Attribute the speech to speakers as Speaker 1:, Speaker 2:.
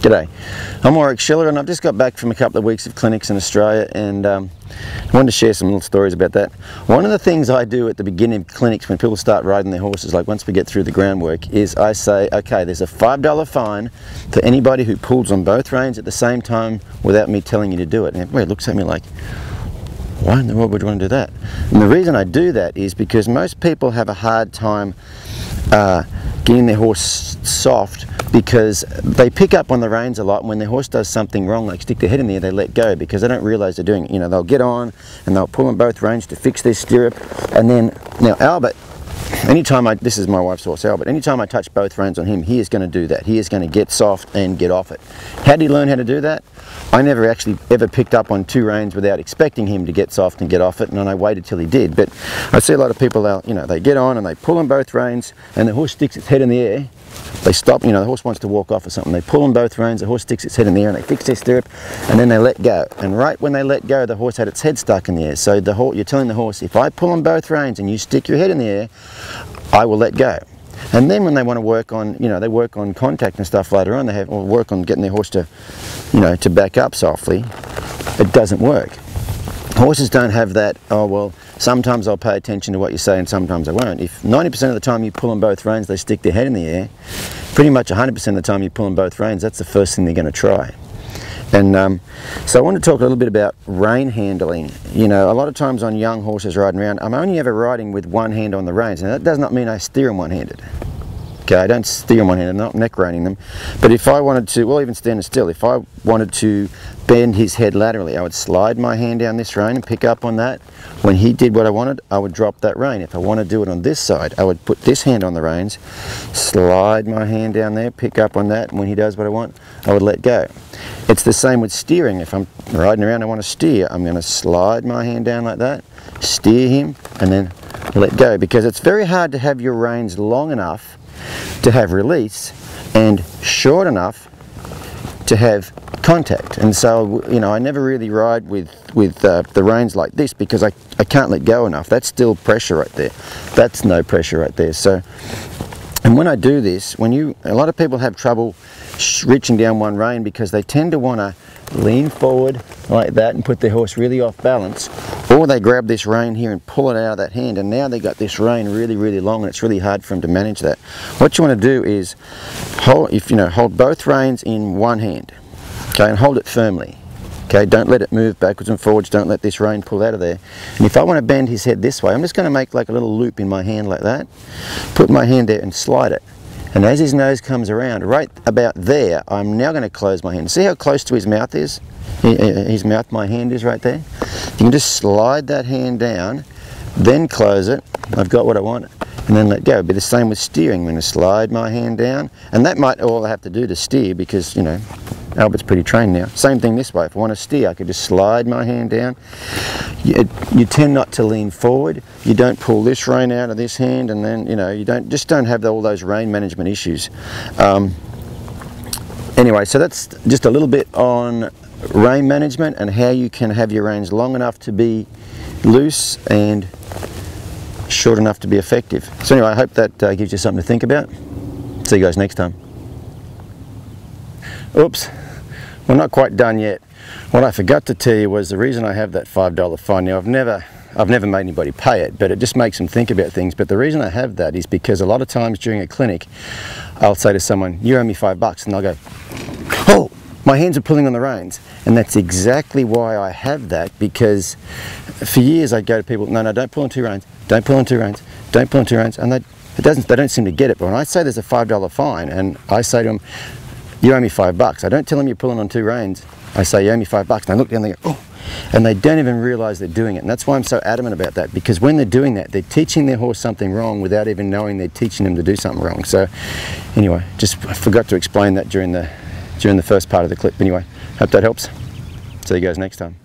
Speaker 1: G'day, I'm Warwick Schiller and I've just got back from a couple of weeks of clinics in Australia and I wanted to share some little stories about that. One of the things I do at the beginning of clinics when people start riding their horses, like once we get through the groundwork, is I say, okay, there's a $5 fine for anybody who pulls on both reins at the same time without me telling you to do it. And everybody looks at me like, why in the world would you want to do that? And the reason I do that is because most people have a hard time getting their horse soft because they pick up on the reins a lot, and when their horse does something wrong, like stick their head in the air, they let go because they don't realize they're doing it. You know, they'll get on and they'll pull on both reins to fix their stirrup, and then, now Albert, this is my wife's horse Albert, anytime I touch both reins on him, he is going to do that. He is going to get soft and get off it. How did he learn how to do that? I never actually ever picked up on two reins without expecting him to get soft and get off it, and then I waited till he did. But I see a lot of people, they get on and they pull on both reins and the horse sticks its head in the air. They stop, the horse wants to walk off or something. They pull on both reins, the horse sticks its head in the air and they fix their stirrup, and then they let go. And right when they let go, the horse had its head stuck in the air. So you're telling the horse, if I pull on both reins and you stick your head in the air, I will let go. And then when they want to work on, they work on contact and stuff later on, or work on getting their horse to, to back up softly, it doesn't work. Horses don't have that, oh well, sometimes I'll pay attention to what you say and sometimes I won't. If 90% of the time you pull on both reins, they stick their head in the air, pretty much 100% of the time you pull on both reins, that's the first thing they're going to try. And so I want to talk a little bit about rein handling. A lot of times on young horses riding around, I'm only ever riding with one hand on the reins, and that does not mean I steer them one-handed. Okay, I don't steer them one-handed, I'm not neck reining them. But if I wanted to, well, even standing still, if I wanted to bend his head laterally, I would slide my hand down this rein and pick up on that. When he did what I wanted, I would drop that rein. If I want to do it on this side, I would put this hand on the reins, slide my hand down there, pick up on that, and when he does what I want, I would let go. It's the same with steering. If I'm riding around and I want to steer, I'm going to slide my hand down like that, steer him, and then let go, because it's very hard to have your reins long enough to have release and short enough to have contact. And so, I never really ride with the reins like this because I can't let go enough. That's still pressure right there. That's no pressure right there. So, and when I do this, a lot of people have trouble reaching down one rein because they tend to want to lean forward like that and put their horse really off balance, or they grab this rein here and pull it out of that hand, and now they got this rein really, really long, and it's really hard for them to manage that. What you want to do is hold both reins in one hand, okay, and hold it firmly. Okay, don't let it move backwards and forwards, don't let this rein pull out of there. And if I want to bend his head this way, I'm just going to make like a little loop in my hand like that, put my hand there and slide it. And as his nose comes around, right about there, I'm now going to close my hand. See how close to his mouth is? His mouth, my hand is right there. You can just slide that hand down, then close it. I've got what I want, and then let go. It'll be the same with steering. I'm going to slide my hand down, and that might all I have to do to steer because, Albert's pretty trained now. Same thing this way. If I want to steer, I could just slide my hand down. You tend not to lean forward. You don't pull this rein out of this hand, and then you don't have all those rein management issues. Anyway, so that's just a little bit on rein management and how you can have your reins long enough to be loose and short enough to be effective. So anyway, I hope that gives you something to think about. See you guys next time. Oops. We're not quite done yet. What I forgot to tell you was the reason I have that $5 fine. Now I've never made anybody pay it, but it just makes them think about things. But the reason I have that is because a lot of times during a clinic, I'll say to someone, you owe me $5, and they'll go, oh, my hands are pulling on the reins. And that's exactly why I have that, because for years I'd go to people, no, don't pull on two reins, don't pull on two reins, don't pull on two reins, and they don't seem to get it. But when I say there's a $5 fine, and I say to them, you owe me $5. I don't tell them you're pulling on two reins. I say, you owe me $5. And they look down and they go, oh. And they don't even realize they're doing it. And that's why I'm so adamant about that, because when they're doing that, they're teaching their horse something wrong without even knowing they're teaching them to do something wrong. So anyway, just forgot to explain that during the first part of the clip. Anyway, hope that helps. See you guys next time.